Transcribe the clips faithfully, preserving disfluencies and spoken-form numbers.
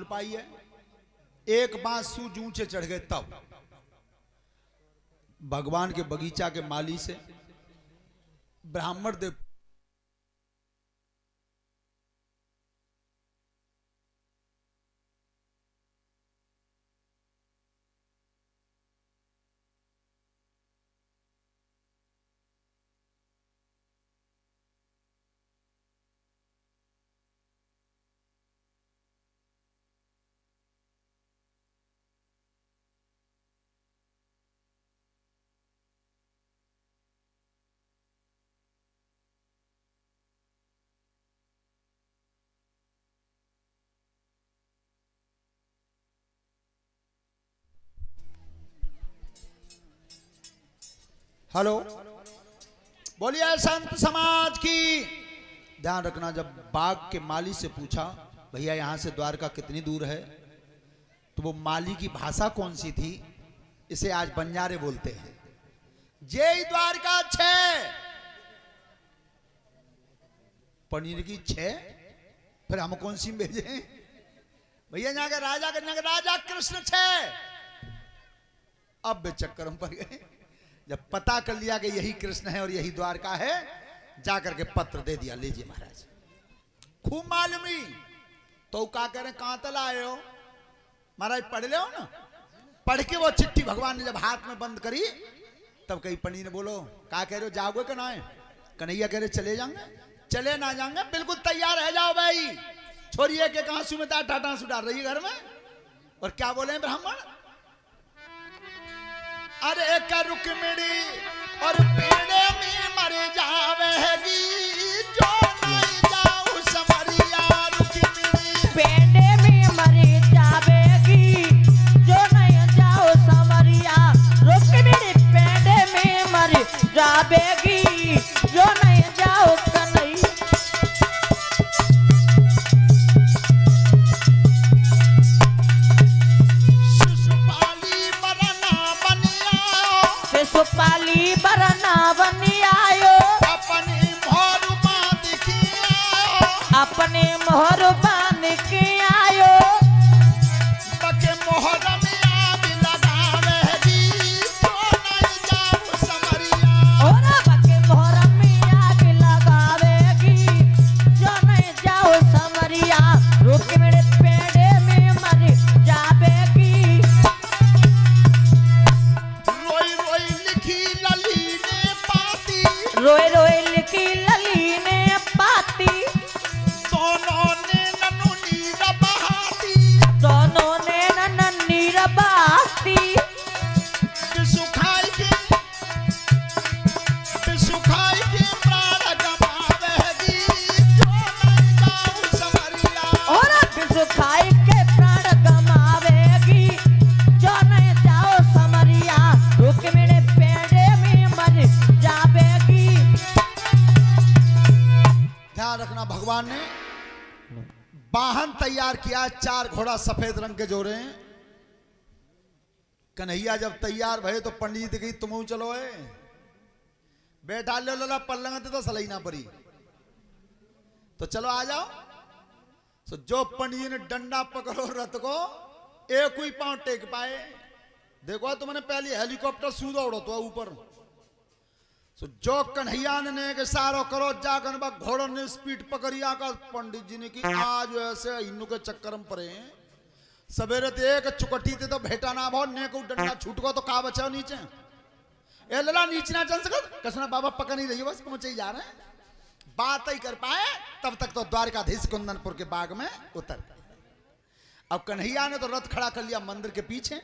पाई है। एक बांस सूज ऊंचे चढ़ गए तब भगवान के बगीचा के माली से ब्राह्मण देव हेलो बोलिए संत समाज की। ध्यान रखना, जब बाग के माली से पूछा भैया यहां से द्वारका कितनी दूर है, तो वो माली की भाषा कौन सी थी, इसे आज बंजारे बोलते हैं। जय द्वारका छह पनीर की छह, फिर हम कौन सी भेजे भैया? यहाँ के राजा के यहाँ के राजा कृष्ण छह। अब वे चक्कर में पड़ गए। जब पता कर लिया कि यही कृष्ण है और यही द्वारका है, जाकर के पत्र दे दिया, लीजिए महाराज। खूब मालूमी तो क्या कह रहे, कहां तक आए हो महाराज? पढ़ ले हो ना। पढ़ के वो चिट्ठी भगवान ने जब हाथ में बंद करी, तब कहीं पंडित ने बोलो क्या कह रहे हो, जाओगे कि ना? कन्हैया कह रहे चले जाएंगे। चले ना जाएंगे, बिल्कुल तैयार रह जाओ भाई। छोड़िए के कहां सुमिता टाटा सुधार रही है घर में। और क्या बोले ब्राह्मण, अरे एक रुक्मिणी और पेड़े में मर जावेगी, जो नहीं जाऊं समरिया रुक्मिणी। पेड़े में मर जावेगी, जो नहीं जाओ समरिया रुक्मिणी। पेड़े में मर जावेगी, जो नहीं जाओ कन्हैया। शिशुपाली बरना बनी आयो, अपनी मोहर बांध के आयो, अपने मोहर बांध के आयो। बके मोहर में आग लगावेगी, जो नहीं जाऊं समरिया। और बके मोहर में आग लगावेगी, जो नहीं जाओ समरिया रुक्मिणी। पेड़े में मर जावेगी। रोए रोए लिखी लली ने पाती, दोनों ने नन्नू नीर बहाती, दोनों ने नन्नू नीर बहाती। सुखाई के सुखाई के प्राण गवावेगी, जो नहीं जाऊं समरिया। और सुखाई के प्राण गमावेगी, जो नहीं जाओ समरिया रुक्मिणी। पेड़े में मर जावेगी। ध्यान रखना, भगवान ने वाहन तैयार किया, चार घोड़ा सफेद रंग के जोड़े। कन्हैया जब तैयार भये तो पंडित गई तुम चलो है बैठा ले लो पल्लंग तो सलाई ना पड़ी, तो चलो आ जाओ। तो जो पंडित ने डंडा पकड़ो रथ को, एक ही पांव टेक पाए। देखो तुमने पहले हेलीकॉप्टर सूदा उड़ो तो ऊपर। सो जो कन्हैया ने के सारो करो जाकर बा घोड़ों ने स्पीड पकड़ी आकर पंडित जी ने की आज ऐसे इन्नु के चक्कर में पड़े। सवेरे ते एक चुकटी ते तो भेटा ना भाव ने को डंडा छूट को तो का बचाओ नीचे। ए लला नीचे ना चल सकत, कसना बाबा पकड़ नहीं रही, बस पहुंचे ही जा रहे हैं। बात ही कर पाए तब तक तो द्वारकाधीश कुंदनपुर के बाग में उतर गए। अब कन्हैया ने तो रथ खड़ा कर लिया मंदिर के पीछे,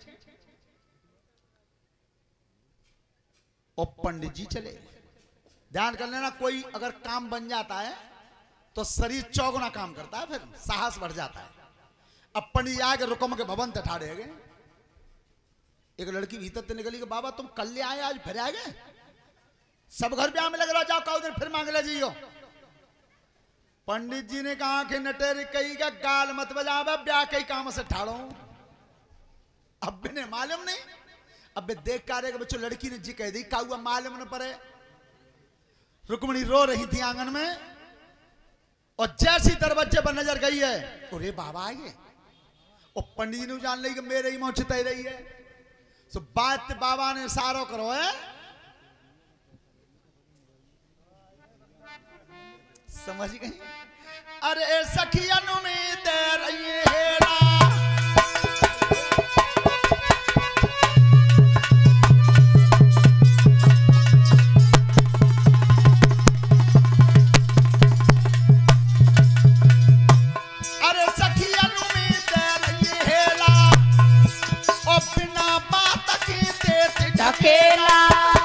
और पंडित जी चले। ध्यान कर लेना, कोई अगर काम बन जाता है तो शरीर चौगुना काम करता है, फिर साहस बढ़ जाता है। अब पंडित जी आके रुकम के भवन तठा रहे गए। एक लड़की भीतर से निकली कि बाबा तुम कल ले आए आज फिर आ गए, सब घर ब्याह में लग रहा, जाओ कहो दिन फिर मांग ले जियो। पंडित जी ने कहा कि नटेरी कही का गाल मत बजावे, ब्याह कई काम से ठाड़ो। अब बिने मालूम नहीं, अब देख का रहे बच्चों लड़की ने जी कह दी का हुआ मालूम न पड़े। रुक्मिणी रो रही थी आंगन में, और जैसी दरवाजे पर नजर गई है, अरे बाबा आए। और पंडित जी ने जान ली कि मेरे ही मुंह चिताई रही है। सो बात बाबा ने सारो करो है, समझ गई। अरे सखिया में दे रही हेला, अरे सखिया में दे रही हेला, और बिना बात के देते ढकेला।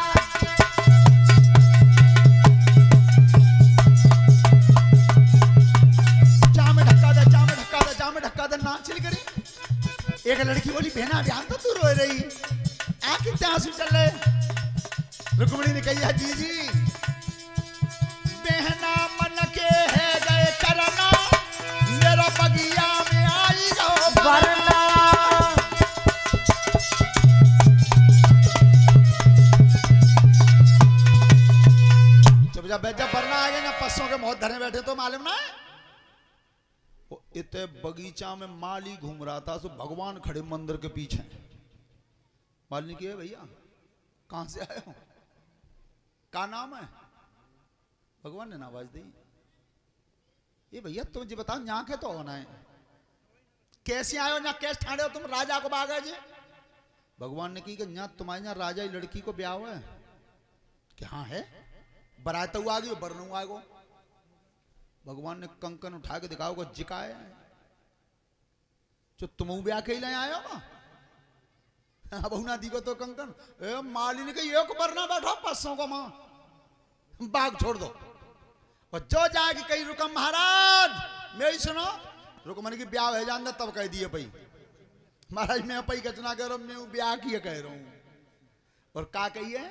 एक लड़की बोली बहना ध्यान तो तू रो रही, आंख इतने आंसू चल रहे। रुक्मिणी ने कहा जी जी बहना मन के है गए करना, मेरा बगिया में आई गो वरना। जब जब जब वरना आ गए ना, पसों के मौत धरे बैठे तो मालूम ना है। इतने बगीचा में माली घूम रहा था, सो भगवान खड़े मंदिर के पीछे। माली ने किया भैया कहां से आए हो, का नाम है? भगवान ने आवाज दी, ये भैया तुम जी बताओ यहाँ के तो होना है, कैसे आए हो यहाँ, कैसे ठाणे हो तुम, राजा को बागा जी? भगवान ने की कि यहाँ तुम्हारे यहाँ राजा ही लड़की को ब्याह हुआ है कि हाँ है, बरात हुआ आ गई बरनू आ गो। भगवान ने कंकन उठा के दिखाओ को जिकाए जो तुम ब्याह के ले आए हो। अब ना दी को तो कंकन ए माली ने कही एक बार ना बैठो पसों को मां बाग छोड़ दो, और जो जाएगी कहीं रुकम महाराज मेरी सुनो, रुकमन की ब्याह है जान तब कह दिए पई महाराज मैं पई कचना कह रहा हूं, मैं ब्याह किए कह रहा हूं। और का कहिए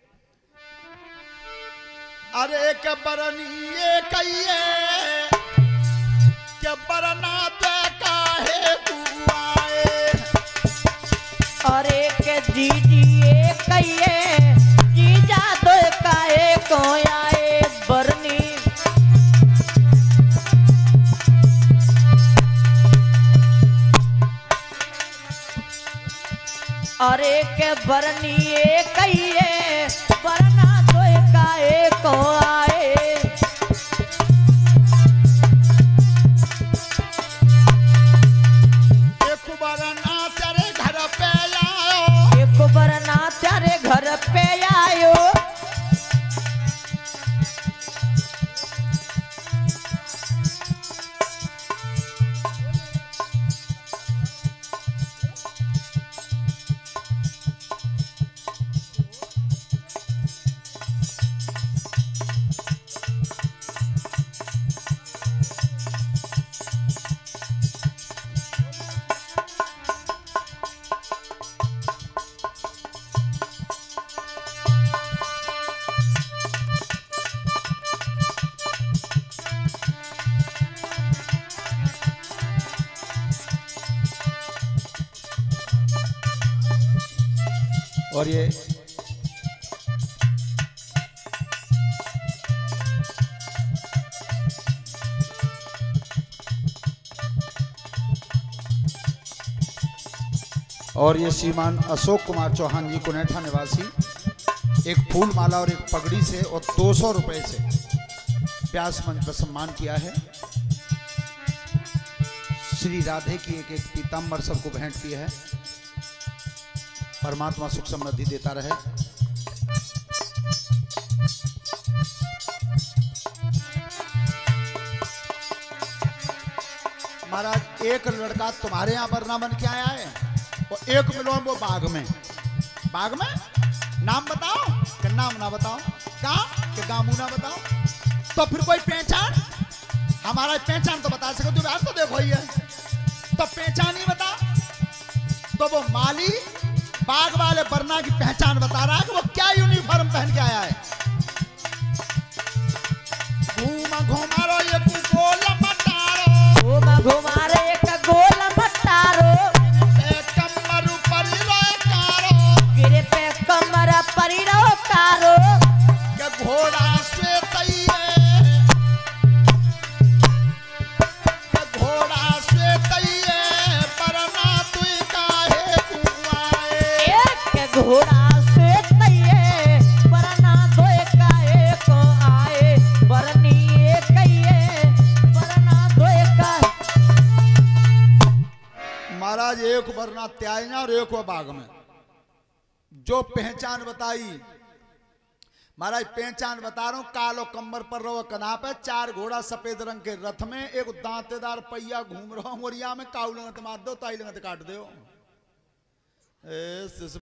अरे एक बरनी ये कहिए के बरना तो काहे तू आए, अरे के जीजी ये कहिए जीजा तो काहे को आए बरनी। अरे के बरनी ये कहिए बरना तो काहे को आए। एक बरना तेरे घर पे आयो, एक बरना तेरे घर पे आयो। और ये और ये श्रीमान अशोक कुमार चौहान जी कुनेठा निवासी एक फूल माला और एक पगड़ी से और दो सौ रुपए से व्यास मंच पर सम्मान किया है। श्री राधे की एक एक पीताम्बर सबको भेंट की है। परमात्मा सुख समृद्धि देता रहे। महाराज एक लड़का तुम्हारे यहाँ वरना बन के आया है और एक मिलो वो बाग में, बाग में नाम बताओ कि नाम ना बताओ, काम कि गामू ना बताओ, तो फिर कोई पहचान, हमारा पहचान तो बता सको तुम, तो देखो ही है तो पहचान ही बता। तो वो माली बाग वाले वरना की पहचान बता रहा है कि वो क्या यूनिफॉर्म पहन के आया है। घूमा घुमा रो ये गोल मटारो, घूमा घुमा रे एक गोल मटारो, ए कमर पर रो कारो, गिरे पे कमर परी रो कारो, के घोड़ा से तैये, के घोड़ा से तैये परम वरना त्यायना और एक बाग में जो पहचान बताई महाराज पहचान बता रहा हूं। कालो कंबर पर रहो कनाप है, चार घोड़ा सफेद रंग के रथ में, एक दांतेदार पहिया घूम रहा हूं और यहाँ में काऊ लगत मार दो ताई लगत काट दो।